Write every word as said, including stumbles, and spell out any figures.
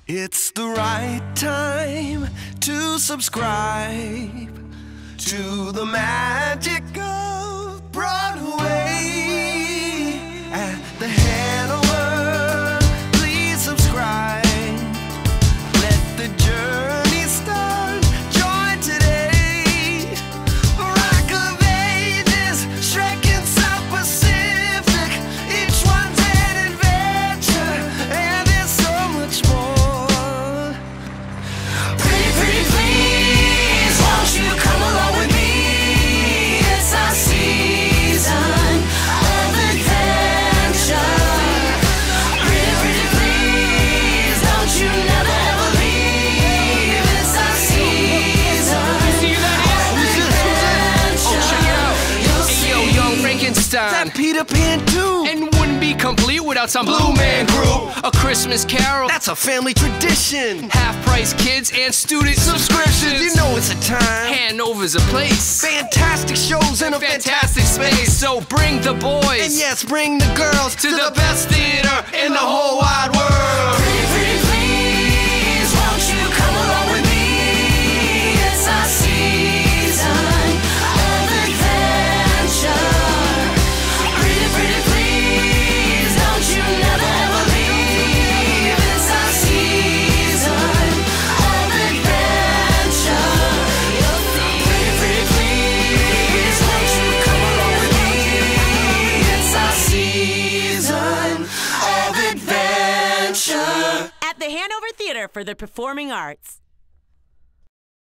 It's the right time to subscribe to the magic of Broadway at the Hanover. Please subscribe. Let the journey start. Join today. Rock of Ages, Shrek and South Pacific. Each one's an adventure, and there's so much more. Pretty, pretty, please, won't you come along with me? It's our season of adventure. Pretty, pretty, please, don't you never ever leave. It's our season of adventure. Hey yo, young Frankenstein. That Peter Pan too. And wouldn't be complete without some Blue Man Group. A Christmas Carol. That's a family tradition. Half-price kids and student subscriptions. You know it's a time. Hanover's a place. Fantastic shows in a Fantastic space. So bring the boys. And yes, bring the girls to the best theater in the whole wide world. Pretty, pretty, please, won't you come along with me? It's our season of adventure. Pretty, pretty, please, don't you never ever leave. It's our season of adventure. Pretty, pretty, please, won't you come along with me? It's our season of adventure. At the Hanover Theater for the Performing Arts.